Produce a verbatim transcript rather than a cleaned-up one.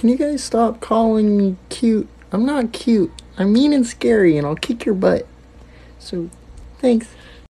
can you guys stop calling me cute? I'm not cute. I'm mean and scary, and I'll kick your butt. So, thanks.